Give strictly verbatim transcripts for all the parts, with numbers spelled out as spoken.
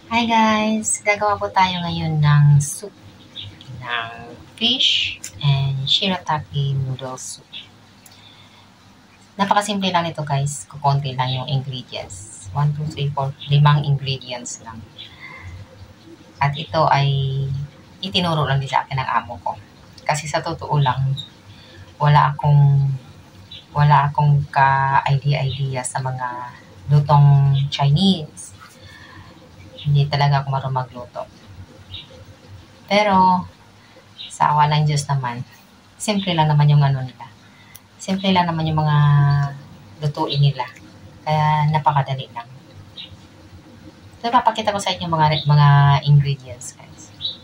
Hi guys! Gagawa po tayo ngayon ng soup ng fish and shirataki noodle soup. Napakasimple lang nito guys. Kukunti lang yung ingredients. one, two, three, four, limang ingredients lang. At ito ay itinuro lang din sa akin ng amo ko. Kasi sa totoo lang, wala akong wala akong ka-idea-idea sa mga lutong Chinese. Hindi talaga ako marunong magluto. Pero, sa awa ng Diyos naman, simple lang naman yung ano nila. Simple lang naman yung mga lutuin nila. Kaya, napakadali lang. So, papakita ko sa inyo mga, mga ingredients, guys.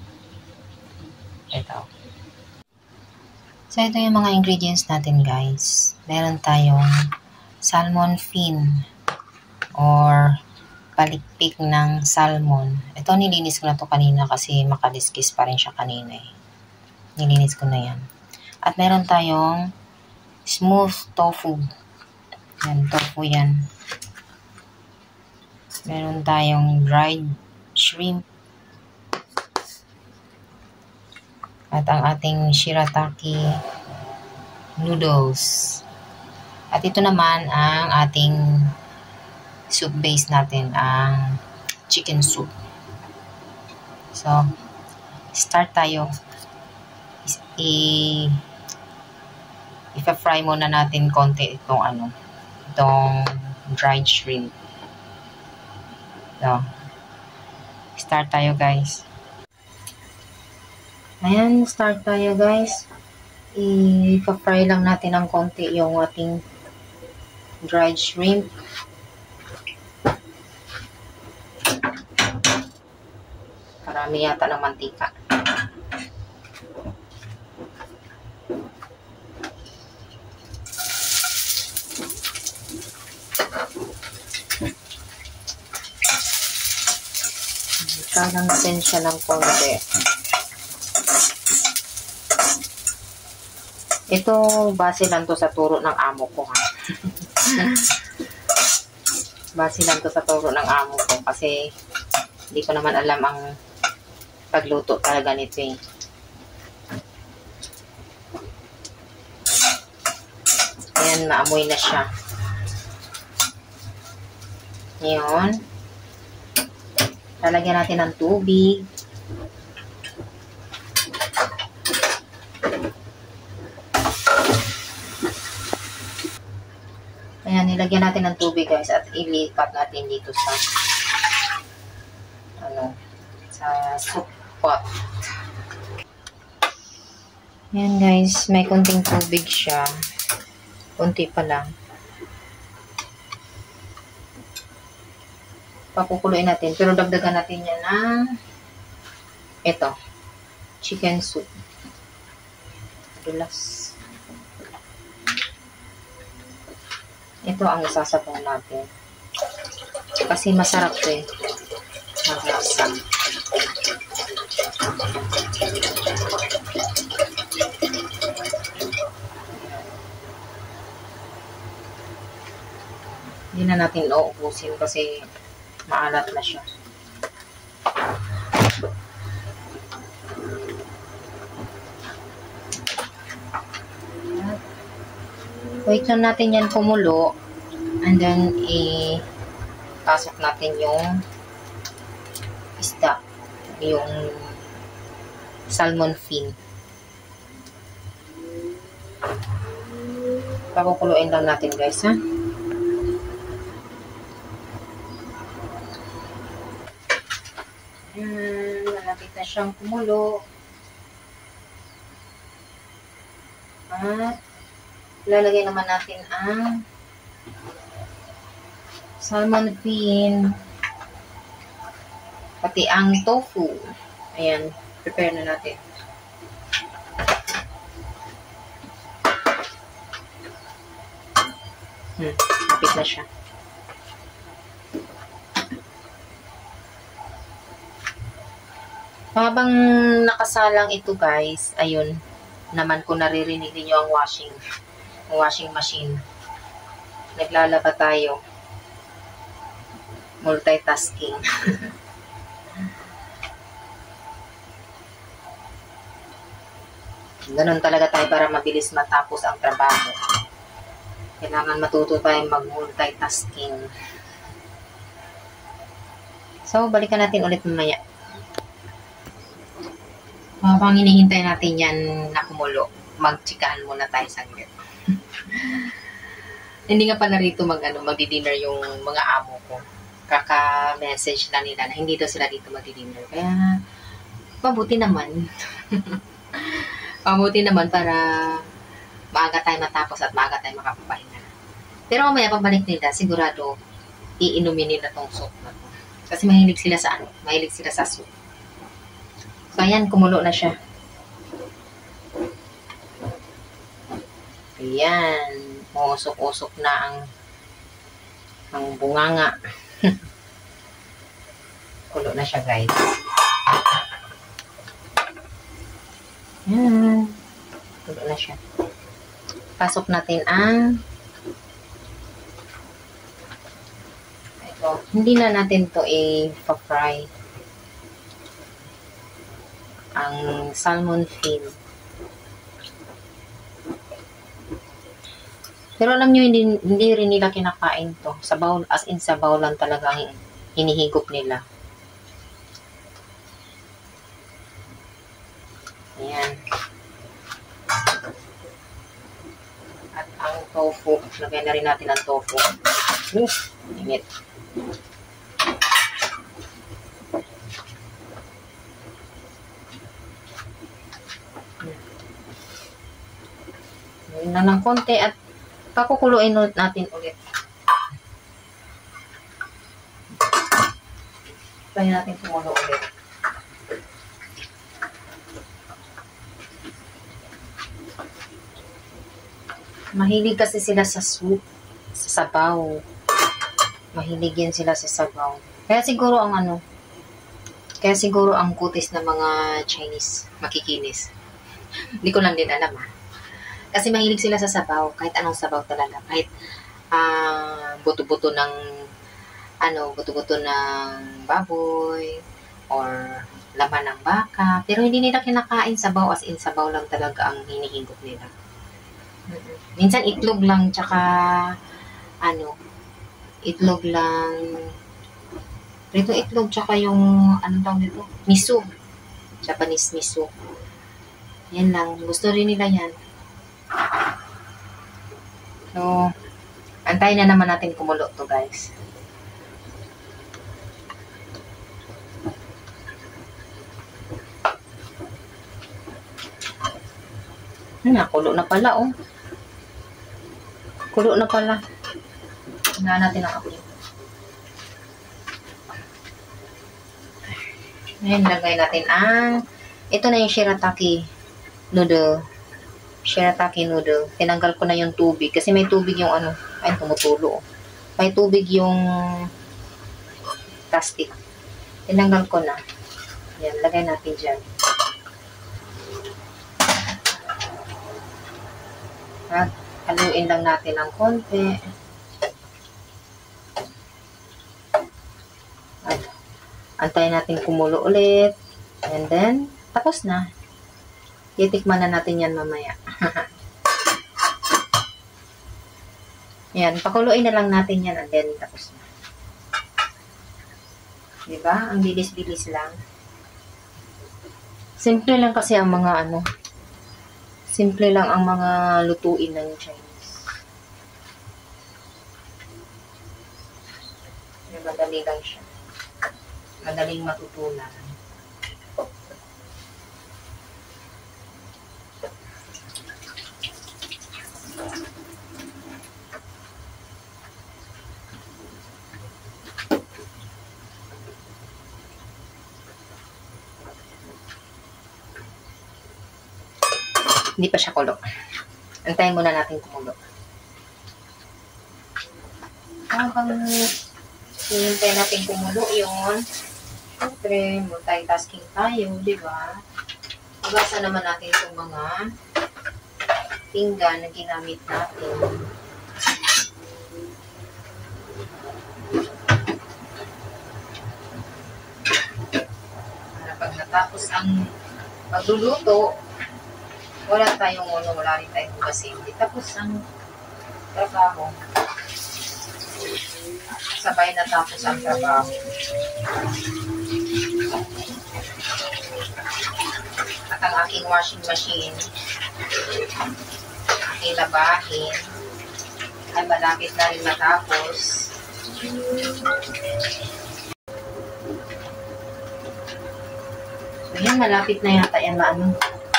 Ito. So, ito yung mga ingredients natin, guys. Meron tayong salmon fin or palikpik ng salmon. Ito, nilinis ko na to kanina kasi makaliskis pa rin siya kanina eh. Nilinis ko na yan. At meron tayong smooth tofu. Yan, tofu yan. Meron tayong dried shrimp. At ang ating shirataki noodles. At ito naman ang ating soup base natin, ang chicken soup. So, start tayo. I ipa-fry muna natin konti itong ano, itong dried shrimp. So, start tayo guys. Ayan, start tayo guys. Ipa-fry lang natin ng konti yung ating dried shrimp. Marami yata ng mantika. Kalang natin siya ng konti. Ito, base lang to sa turo ng amo ko ha. Base lang to sa turo ng amo ko kasi hindi ko naman alam ang pagluto talaga nito eh. Ayan, maamoy na siya. Ngayon, lalagyan natin ng tubig. Ayan, nilagyan natin ng tubig guys at ilipat natin dito sa ano, sa soup pot. Ayan guys, may konting tubig siya. Konti pa lang. Pakukuluin natin. Pero dagdagan natin yan ng ito. Chicken soup. Dulas. Ito ang isasabaw natin. Kasi masarap to eh. Maglasa. Hindi na natin uubusin kasi maalat na siya. Wait lang natin yan kumulo and then i-pasok natin yung isda, yung salmon fin. Pakukuluin lang natin guys ha. Ayan, malapit na siyang kumulo. At lalagay naman natin ang salmon fin, pati ang tofu. Ayan, prepare na natin. Hmm, lapit na siya. Habang nakasalang ito guys, ayun, naman ko naririnig ninyo ang washing, ang washing machine. Naglalaba tayo. Multitasking. Ganun talaga tayo para mabilis matapos ang trabaho. Kailangan matuto tayo mag-multitasking. So, balikan natin ulit mamaya. Habang hinihintay natin yan na kumulo, magtsikahan muna tayo saglit. Hindi nga pala rito mag, ano, magdi-dinner yung mga amo ko. Kaka-message na nila na hindi daw sila dito magdi-dinner. Kaya, mabuti naman. Mabuti naman para maaga tayo matapos at maaga tayo makapapahinga. Pero mamaya pabalik nila, sigurado iinumin nila tong soup na to. Kasi mahilig sila sa ano, mahilig sila sa soup. So, ayan, kumulo na siya. Ayan, usok-usok na ang ang bunganga. Kulo na siya, guys. Ayan, kulo na siya. Pasok natin ang ito. Hindi na natin to i-fry. Ang salmon fin. Pero alam nyo, hindi, hindi rin nila kinakain to. Sabaw, as in sabaw lang talaga ang hinihigop nila. Ayan. At ang tofu. Lagay na rin natin ang tofu. Uh, init. Gawin na ng konti at pakukuluin natin ulit. Try natin kumulo ulit. Mahilig kasi sila sa soup, sa sabaw. Mahilig yan sila sa sabaw. Kaya siguro ang ano, kaya siguro ang kutis ng mga Chinese makikinis. Hindi ko lang din alam ha. Kasi mahilig sila sa sabaw, kahit anong sabaw talaga. Kahit uh, buto-buto ng ano, buto-buto ng baboy or laman ng baka. Pero hindi nila kinakain sabaw, as in sabaw lang talaga ang hinihigop nila. Minsan itlog lang, tsaka ano, itlog lang. Rito itlog, tsaka yung ano tawag dito? Miso. Japanese miso. Yan lang. Gusto rin nila yan. So, antayin na naman natin kumulo to, guys. Nakulo na pala, oh. Kulo na pala. Tingnan natin ang apoy. Ngayon, lagay natin ang ito na yung shirataki noodle. Shirataki noodle. Tinanggal ko na yung tubig. Kasi may tubig yung ano. Ay, tumutulo. May tubig yung plastic. Tinanggal ko na. Yan, lagay natin dyan. At haluin lang natin ng konti. At antayin natin kumulo ulit. And then, tapos na. Titikman na natin yan mamaya. Yan, pakuluin na lang natin yan and then tapos na. Diba? Ang bilis-bilis lang. Simple lang kasi ang mga ano. Simple lang ang mga lutuin ng Chinese. Madali lang siya. Madaling matutunan. Hindi pa siya kulo. Antayin muna natin kumulo. Habang hinintay natin kumulo yun, siyempre, multitasking tayo, di ba? Hugasan naman natin itong mga pinggan na ginamit natin. Para pag natapos ang pagluluto, wala tayong ano, wala rin tayong basindi. Tapos ang trabaho, sabay na tapos ang trabaho. At ang aking washing machine, aking labahin, ay malapit na rin matapos. So yan, malapit na yata yan maano.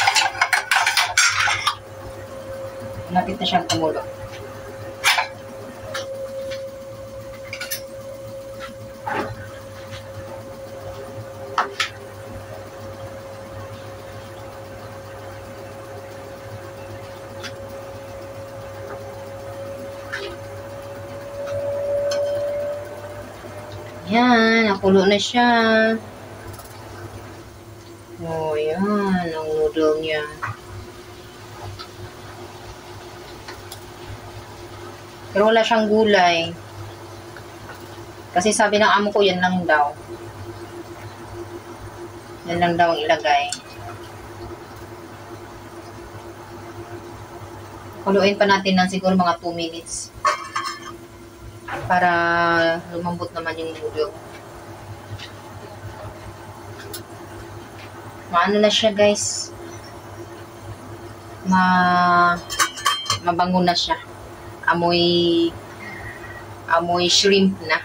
Malapit na siyang kumulo. Yan, nakulo na siya. Oh, yan, ang noodle niya. Pero wala siyang gulay. Kasi sabi ng amo ko, yan lang daw. Yan lang daw ang ilagay. Kuluin pa natin ng siguro mga two minutes. Para lumambot naman yung noodle. Maano na siya, guys. Ma mabango na siya. Amoy amoy shrimp na.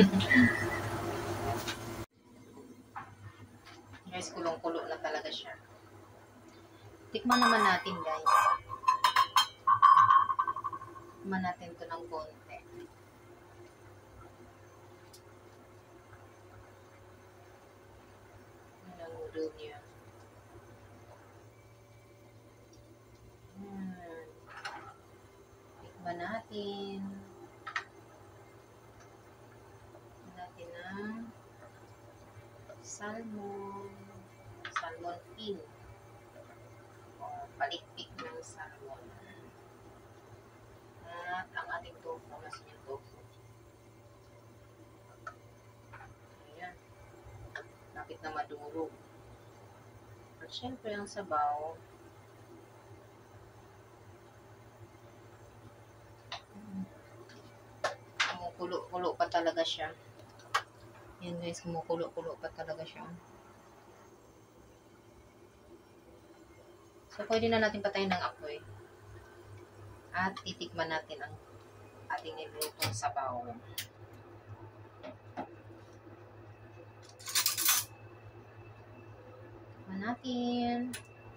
Guys, kulong-kulo na talaga siya. Tikman naman natin, guys. Tikman natin to ng konti. Ang noodle niya. Hmm. Tikman natin. Tikman natin ng salmon. Salmon fin. O palikpik ng salmon. At ang ating tofu. Nasa yung tofu. Ayan. Lapit na madurog. At syempre ang sabaw. Kumukulo-kulo pa talaga siya. Yan guys, kumukulo-kulo pa talaga siya. So, pwede na natin patayin ng apoy. At titikman natin ang ating nilutong sabaw. Tikman natin.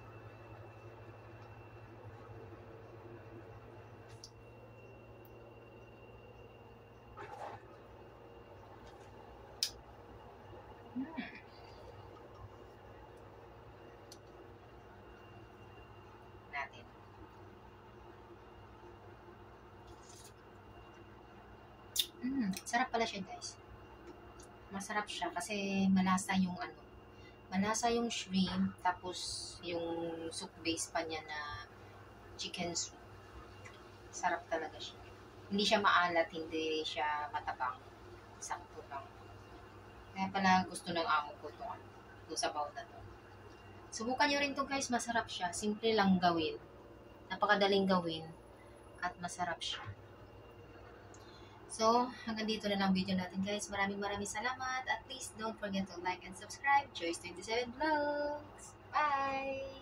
Hmm. Natin. Mm, sarap pala siya, guys. Masarap siya kasi malasa yung ano, malasa yung shrimp, tapos yung soup base pa niya na chicken soup. Sarap talaga siya. Hindi siya maalat, hindi siya matabang. Sakto lang. Kaya pala gusto ng amo ko ito, ito sabaw na to. Subukan nyo rin to guys, masarap siya. Simple lang gawin. Napakadaling gawin. At masarap siya. So, hanggang dito na lang video natin guys. Maraming maraming salamat. At please don't forget to like and subscribe. Joyce twenty-seven Vlogs. Bye!